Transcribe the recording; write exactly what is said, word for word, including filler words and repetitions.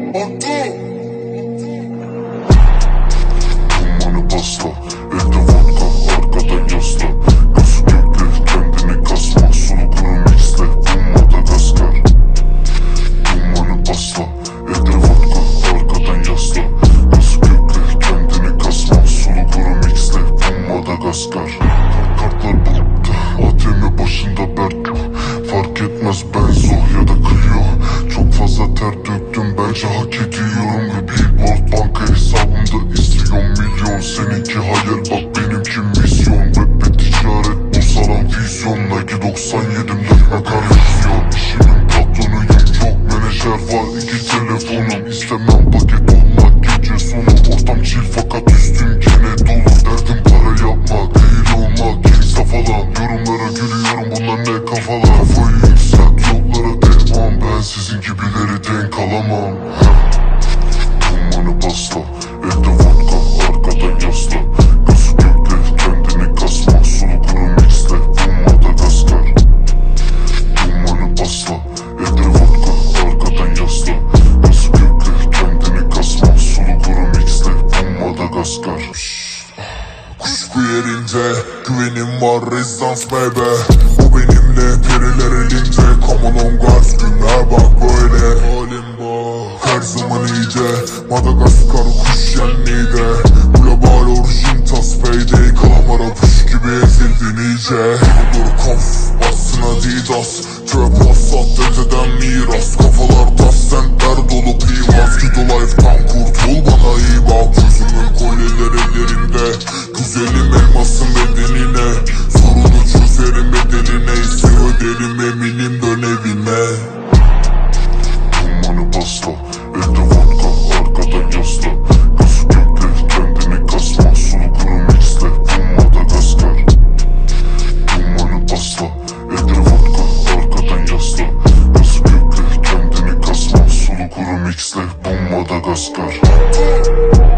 Dumanı basla, elde vodka, arkadan yasla. Gözü gökte, kendini kasma. Sulu kuru mixle, bu Madagaskar. Dumanı basla, elde vodka, arkadan yasla. Gözü gökte, kendini kasma. Sulu kuru mixle, bu Madagaskar. Kartlar bulutta, A T M başında Berto. Fark etmez benzo ya da Clio. Çok fazla ter döktüm, bence hak ediyorum. Ve billboard banka hesabımda izliyor milyon. Seninki hayal, bak benimki misyon. Rap ve ticaret, bu saran vizyon. Nike doksan yedimden akaryasyon. İşimin patronuyum, çok menajer var, iki telefonum. İstemem paket olmak gece sonu. Ortam chill fakat üstüm gene dolu. Derdim para yapmak, değil olmak, kimse falan. Yorumlara gülüyorum, bunlar ne kafalar. Kafayı yükselt, yollara devam. Ben sizin gibileri denk alamam. Dumanı basla, elde vodka, arkadan yasla. Gözü gökte, kendini kasma. Sulu kuru mixle, bu Madagaskar. Dumanı basla, elde vodka, arkadan yasla. Gözü gökte, kendini kasma. Sulu kuru mixle, bu Madagaskar. Kuşku yerinde güvenim var, rezidans bebe. O benimle, periler elimde. Come on guys, günler bak böyle. Halim bak, her zaman iyiydi. Madagaskar kuş yenliydi. Global orijin tas payday. Kalamara kuş gibi ezildin iyice. Dur konf, bassın adidas. Trap hassat, dededen miras. Kafalar tas, sentler dolu pivas. Kido life'tan kurtul, bana iyi bak. Gözümün kolyeler ellerimde. Güzelim elmasın bedenine. Sorunu çözerim bedeli neyse. Öderim eminim, dön evime. Dumanı basla, elde vodka, arkadan yasla. Gözü gökte, kendini kasma. Sulu kuru mixle, bu Madagaskar. Dumanı basla, elde vodka, arkadan yasla. Gözü gökte, kendini kasma. Sulu kuru mixle, bu Madagaskar.